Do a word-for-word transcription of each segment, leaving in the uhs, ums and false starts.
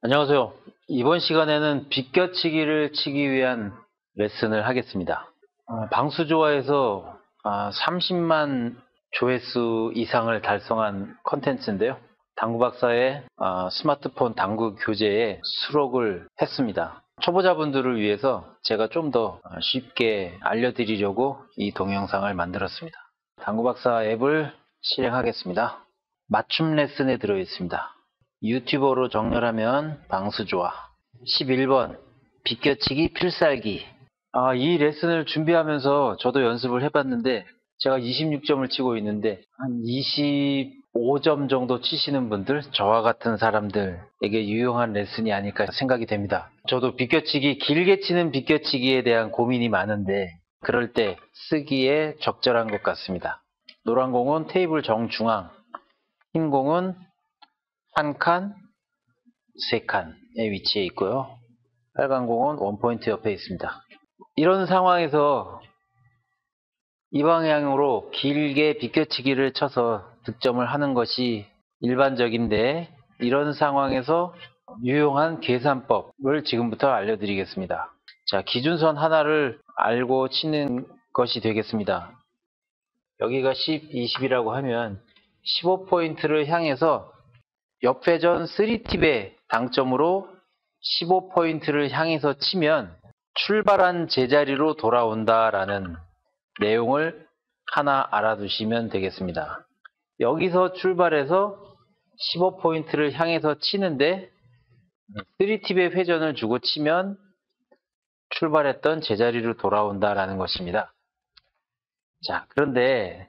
안녕하세요. 이번 시간에는 비껴치기를 치기 위한 레슨을 하겠습니다. 어, 방수조화에서 아, 삼십만 조회수 이상을 달성한 컨텐츠인데요. 당구박사의 아, 스마트폰 당구 교재에 수록을 했습니다. 초보자분들을 위해서 제가 좀 더 쉽게 알려드리려고 이 동영상을 만들었습니다. 당구박사 앱을 실행하겠습니다. 맞춤 레슨에 들어있습니다. 유튜버로 정렬하면 방수조화. 십일 번 비껴치기 필살기. 아, 이 레슨을 준비하면서 저도 연습을 해봤는데 제가 이십육 점을 치고 있는데 한 이십오 점 정도 치시는 분들, 저와 같은 사람들에게 유용한 레슨이 아닐까 생각이 됩니다. 저도 비껴치기, 길게 치는 비껴치기에 대한 고민이 많은데 그럴 때 쓰기에 적절한 것 같습니다. 노란 공은 테이블 정중앙, 흰 공은 한 칸, 세 칸의 위치에 있고요. 빨간 공은 원포인트 옆에 있습니다. 이런 상황에서 이 방향으로 길게 비껴치기를 쳐서 득점을 하는 것이 일반적인데, 이런 상황에서 유용한 계산법을 지금부터 알려드리겠습니다. 자, 기준선 하나를 알고 치는 것이 되겠습니다. 여기가 십, 이십이라고 하면 십오 포인트를 향해서 옆회전 삼 팁의 당점으로 십오 포인트를 향해서 치면 출발한 제자리로 돌아온다라는 내용을 하나 알아두시면 되겠습니다. 여기서 출발해서 십오 포인트를 향해서 치는데 삼 팁의 회전을 주고 치면 출발했던 제자리로 돌아온다라는 것입니다. 자, 그런데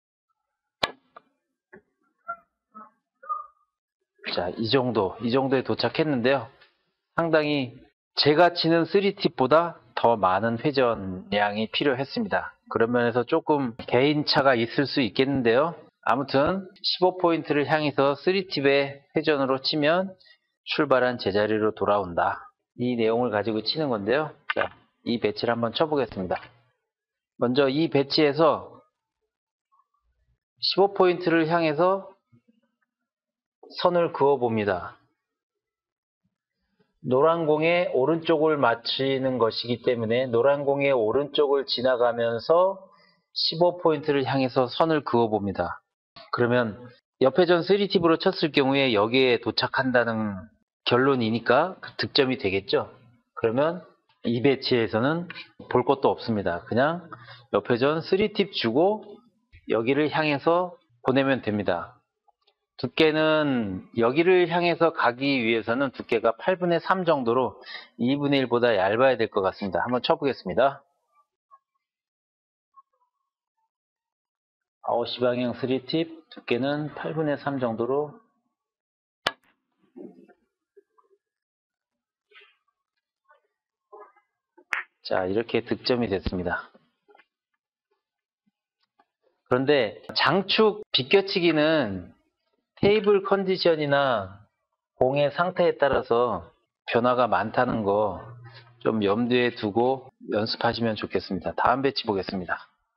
자, 이 정도, 이 정도에 도착했는데요. 상당히 제가 치는 삼 팁보다 더 많은 회전량이 필요했습니다. 그런 면에서 조금 개인차가 있을 수 있겠는데요. 아무튼 십오 포인트를 향해서 삼 팁의 회전으로 치면 출발한 제자리로 돌아온다. 이 내용을 가지고 치는 건데요. 자, 이 배치를 한번 쳐보겠습니다. 먼저 이 배치에서 십오 포인트를 향해서 선을 그어 봅니다. 노란 공의 오른쪽을 맞추는 것이기 때문에 노란 공의 오른쪽을 지나가면서 십오 포인트를 향해서 선을 그어 봅니다. 그러면 옆회전 삼 팁으로 쳤을 경우에 여기에 도착한다는 결론이니까 득점이 되겠죠. 그러면 이 배치에서는 볼 것도 없습니다. 그냥 옆회전 삼 팁 주고 여기를 향해서 보내면 됩니다. 두께는 여기를 향해서 가기 위해서는 두께가 팔분의 삼 정도로 이분의 일보다 얇아야 될 것 같습니다. 한번 쳐보겠습니다. 아웃시 방향 삼 팁, 두께는 팔분의 삼 정도로. 자, 이렇게 득점이 됐습니다. 그런데 장축 비껴치기는 테이블 컨디션이나 공의 상태에 따라서 변화가 많다는 거 좀 염두에 두고 연습하시면 좋겠습니다. 다음 배치 보겠습니다.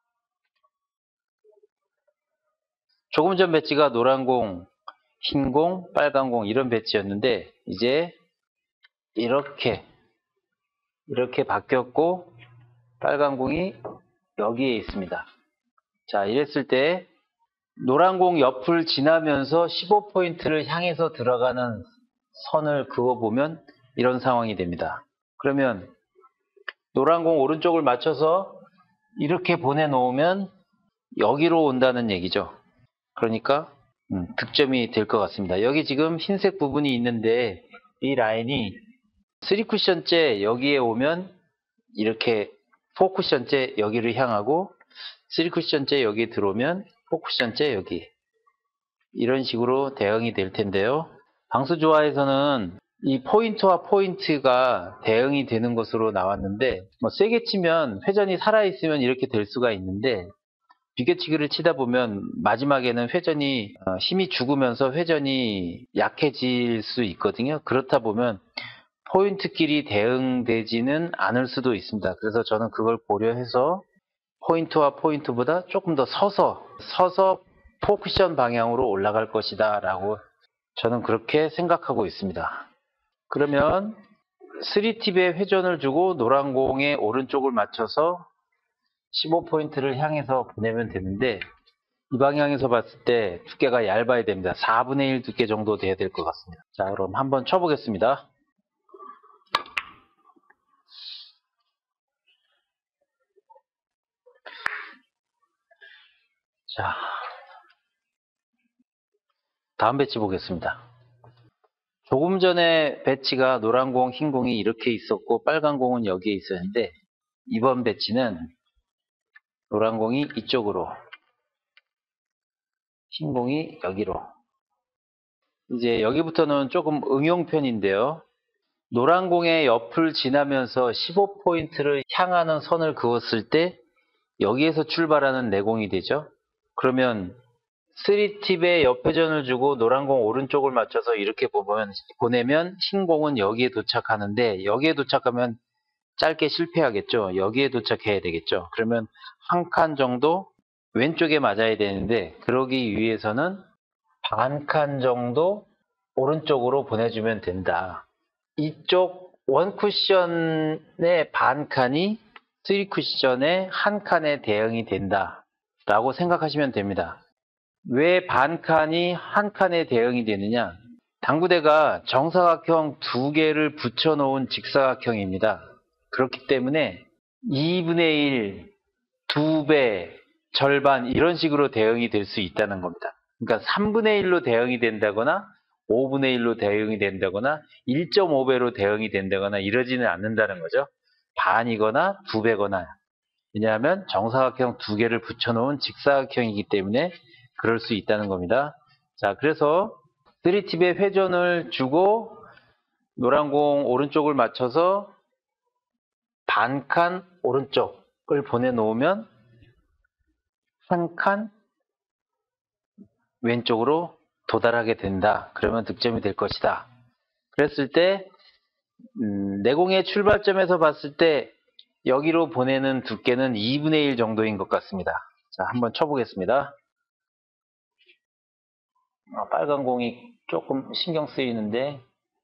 조금 전 배치가 노란 공, 흰 공, 빨간 공 이런 배치였는데 이제 이렇게 이렇게 바뀌었고 빨간 공이 여기에 있습니다. 자, 이랬을 때 노란 공 옆을 지나면서 십오 포인트를 향해서 들어가는 선을 그어보면 이런 상황이 됩니다. 그러면 노란 공 오른쪽을 맞춰서 이렇게 보내놓으면 여기로 온다는 얘기죠. 그러니까 음, 득점이 될 것 같습니다. 여기 지금 흰색 부분이 있는데 이 라인이 삼 쿠션째 여기에 오면 이렇게 사 쿠션째 여기를 향하고 삼 쿠션째 여기 들어오면 사 쿠션째 여기, 이런 식으로 대응이 될 텐데요. 방수조화에서는 이 포인트와 포인트가 대응이 되는 것으로 나왔는데 뭐 세게 치면 회전이 살아있으면 이렇게 될 수가 있는데 비껴치기를 치다 보면 마지막에는 회전이 힘이 죽으면서 회전이 약해질 수 있거든요. 그렇다 보면 포인트끼리 대응되지는 않을 수도 있습니다. 그래서 저는 그걸 고려해서 포인트와 포인트보다 조금 더 서서 서서 포쿠션 방향으로 올라갈 것이다 라고 저는 그렇게 생각하고 있습니다. 그러면 쓰리 팁에 회전을 주고 노란 공의 오른쪽을 맞춰서 십오 포인트를 향해서 보내면 되는데, 이 방향에서 봤을 때 두께가 얇아야 됩니다. 사분의 일 두께 정도 돼야 될 것 같습니다. 자, 그럼 한번 쳐보겠습니다. 자, 다음 배치 보겠습니다. 조금 전에 배치가 노란 공, 흰 공이 이렇게 있었고 빨간 공은 여기에 있었는데, 이번 배치는 노란 공이 이쪽으로, 흰 공이 여기로. 이제 여기부터는 조금 응용편인데요. 노란 공의 옆을 지나면서 십오 포인트를 향하는 선을 그었을 때 여기에서 출발하는 내공이 되죠. 그러면 쓰리 팁에 옆회전을 주고 노란 공 오른쪽을 맞춰서 이렇게 보면, 보내면 흰 공은 여기에 도착하는데, 여기에 도착하면 짧게 실패하겠죠. 여기에 도착해야 되겠죠. 그러면 한 칸 정도 왼쪽에 맞아야 되는데, 그러기 위해서는 반 칸 정도 오른쪽으로 보내주면 된다. 이쪽 원 쿠션의 반 칸이 쓰리 쿠션의 한 칸에 대응이 된다 라고 생각하시면 됩니다. 왜 반 칸이 한 칸에 대응이 되느냐? 당구대가 정사각형 두 개를 붙여 놓은 직사각형입니다. 그렇기 때문에 이분의 일, 두 배, 절반 이런 식으로 대응이 될 수 있다는 겁니다. 그러니까 삼분의 일로 대응이 된다거나 오분의 일로 대응이 된다거나 일 점 오 배로 대응이 된다거나 이러지는 않는다는 거죠. 반이거나 두 배거나. 왜냐하면 정사각형 두 개를 붙여놓은 직사각형이기 때문에 그럴 수 있다는 겁니다. 자, 그래서 쓰리 팁에 회전을 주고 노란 공 오른쪽을 맞춰서 반 칸 오른쪽을 보내놓으면 한 칸 왼쪽으로 도달하게 된다. 그러면 득점이 될 것이다. 그랬을 때 음, 내공의 출발점에서 봤을 때 여기로 보내는 두께는 이분의 일 정도인 것 같습니다. 자, 한번 쳐보겠습니다. 어, 빨간 공이 조금 신경 쓰이는데,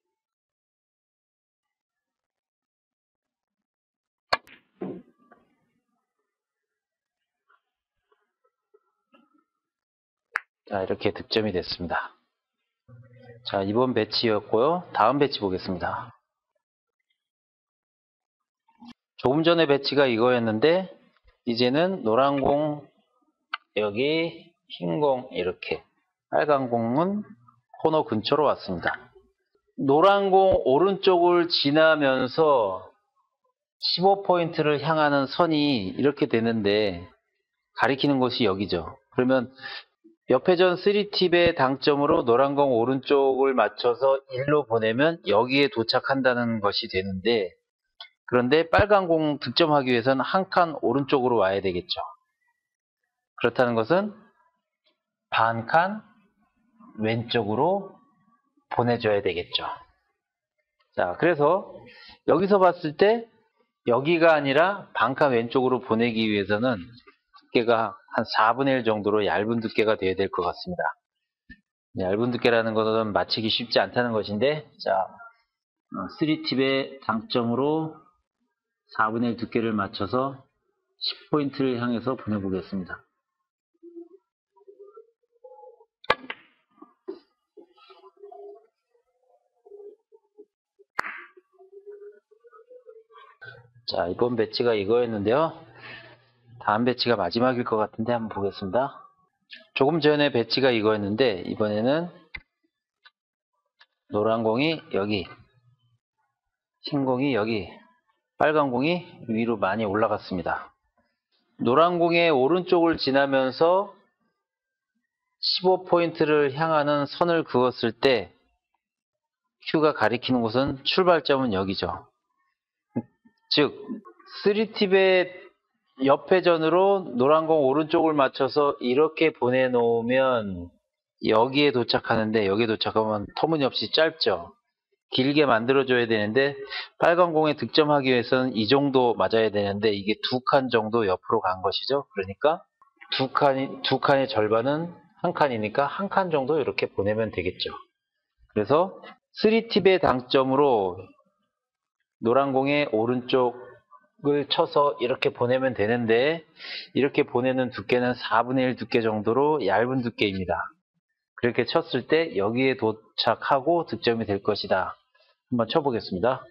자, 이렇게 득점이 됐습니다. 자, 이번 배치였고요. 다음 배치 보겠습니다. 조금 전에 배치가 이거였는데, 이제는 노란 공 여기, 흰 공 이렇게, 빨간 공은 코너 근처로 왔습니다. 노란 공 오른쪽을 지나면서 십오 포인트를 향하는 선이 이렇게 되는데, 가리키는 곳이 여기죠. 그러면 옆회전 쓰리 팁의 당점으로 노란 공 오른쪽을 맞춰서 일로 보내면 여기에 도착한다는 것이 되는데, 그런데 빨간 공 득점하기 위해서는 한 칸 오른쪽으로 와야 되겠죠. 그렇다는 것은 반 칸 왼쪽으로 보내줘야 되겠죠. 자, 그래서 여기서 봤을 때 여기가 아니라 반 칸 왼쪽으로 보내기 위해서는 두께가 한 사분의 일 정도로 얇은 두께가 되어야 될 것 같습니다. 얇은 두께라는 것은 맞히기 쉽지 않다는 것인데, 자, 쓰리 팁의 당점으로 사분의 일 두께를 맞춰서 십 포인트를 향해서 보내보겠습니다. 자, 이번 배치가 이거였는데요. 다음 배치가 마지막일 것 같은데 한번 보겠습니다. 조금 전에 배치가 이거였는데, 이번에는 노란 공이 여기, 흰 공이 여기, 빨간 공이 위로 많이 올라갔습니다. 노란 공의 오른쪽을 지나면서 십오 포인트를 향하는 선을 그었을 때 Q가 가리키는 곳은, 출발점은 여기죠. 즉 쓰리 팁의 옆회전으로 노란 공 오른쪽을 맞춰서 이렇게 보내놓으면 여기에 도착하는데, 여기에 도착하면 터무니없이 짧죠. 길게 만들어줘야 되는데, 빨간 공에 득점하기 위해서는 이 정도 맞아야 되는데 이게 두 칸 정도 옆으로 간 것이죠. 그러니까 두 칸이, 두 칸의 절반은 한 칸이니까 한 칸 정도 이렇게 보내면 되겠죠. 그래서 쓰리 팁의 당점으로 노란 공의 오른쪽을 쳐서 이렇게 보내면 되는데, 이렇게 보내는 두께는 사분의 일 두께 정도로 얇은 두께입니다. 그렇게 쳤을 때 여기에 도착하고 득점이 될 것이다. 한번 쳐보겠습니다.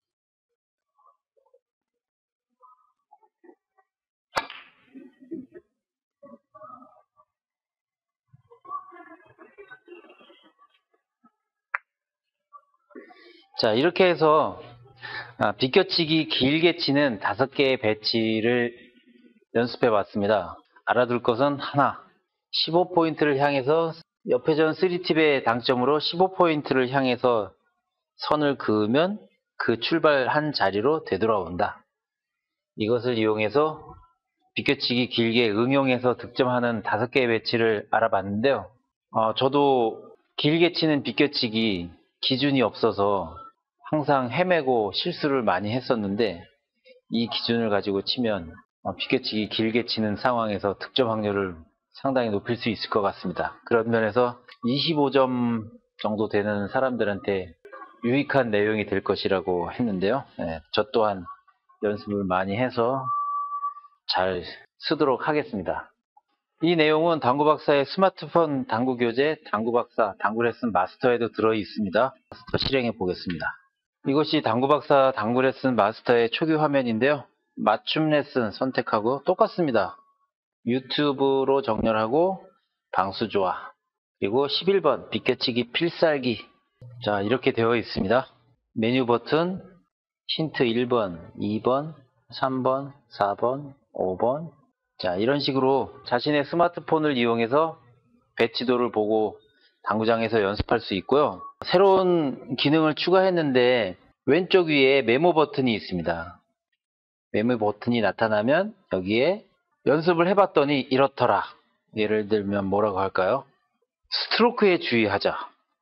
자, 이렇게 해서 아, 비껴치기 길게 치는 다섯 개의 배치를 연습해 봤습니다. 알아둘 것은 하나, 십오 포인트를 향해서 옆회전 쓰리 팁의 당점으로 십오 포인트를 향해서 선을 그으면 그 출발한 자리로 되돌아온다. 이것을 이용해서 비껴치기 길게 응용해서 득점하는 다섯 개의 배치를 알아봤는데요. 어, 저도 길게 치는 비껴치기 기준이 없어서 항상 헤매고 실수를 많이 했었는데, 이 기준을 가지고 치면 비껴치기 길게 치는 상황에서 득점 확률을 상당히 높일 수 있을 것 같습니다. 그런 면에서 이십오 점 정도 되는 사람들한테 유익한 내용이 될 것이라고 했는데요. 네, 저 또한 연습을 많이 해서 잘 쓰도록 하겠습니다. 이 내용은 당구박사의 스마트폰 당구교재 당구박사 당구레슨 마스터에도 들어 있습니다. 마스터 실행해 보겠습니다. 이것이 당구박사 당구레슨 마스터의 초기 화면인데요. 맞춤 레슨 선택하고 똑같습니다. 유튜브로 정렬하고 방수조화, 그리고 십일 번 비껴치기 필살기. 자, 이렇게 되어 있습니다. 메뉴 버튼 힌트 일 번, 이 번, 삼 번, 사 번, 오 번. 자, 이런 식으로 자신의 스마트폰을 이용해서 배치도를 보고 당구장에서 연습할 수 있고요. 새로운 기능을 추가했는데 왼쪽 위에 메모 버튼이 있습니다. 메모 버튼이 나타나면 여기에 연습을 해봤더니 이렇더라. 예를 들면 뭐라고 할까요? 스트로크에 주의하자.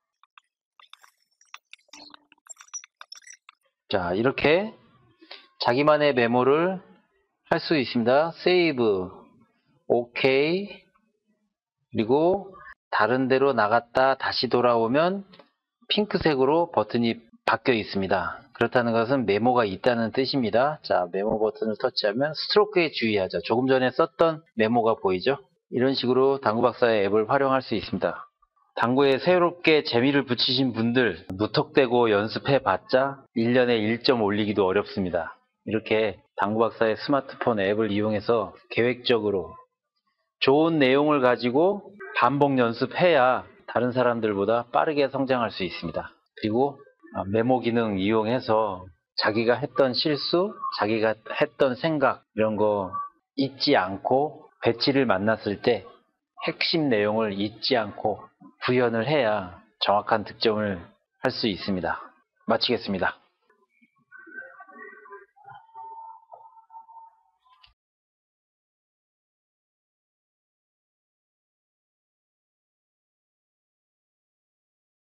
자, 이렇게 자기만의 메모를 할 수 있습니다. 세이브, 오케이, 그리고 다른 데로 나갔다 다시 돌아오면 핑크색으로 버튼이 바뀌어 있습니다. 그렇다는 것은 메모가 있다는 뜻입니다. 자, 메모 버튼을 터치하면 스트로크에 주의하자. 조금 전에 썼던 메모가 보이죠? 이런 식으로 당구박사의 앱을 활용할 수 있습니다. 당구에 새롭게 재미를 붙이신 분들, 무턱대고 연습해봤자 일 년에 일 점 올리기도 어렵습니다. 이렇게 당구박사의 스마트폰 앱을 이용해서 계획적으로 좋은 내용을 가지고 반복 연습해야 다른 사람들보다 빠르게 성장할 수 있습니다. 그리고 메모 기능 이용해서 자기가 했던 실수, 자기가 했던 생각, 이런 거 잊지 않고 배치를 만났을 때 핵심 내용을 잊지 않고 구현을 해야 정확한 득점을 할 수 있습니다. 마치겠습니다.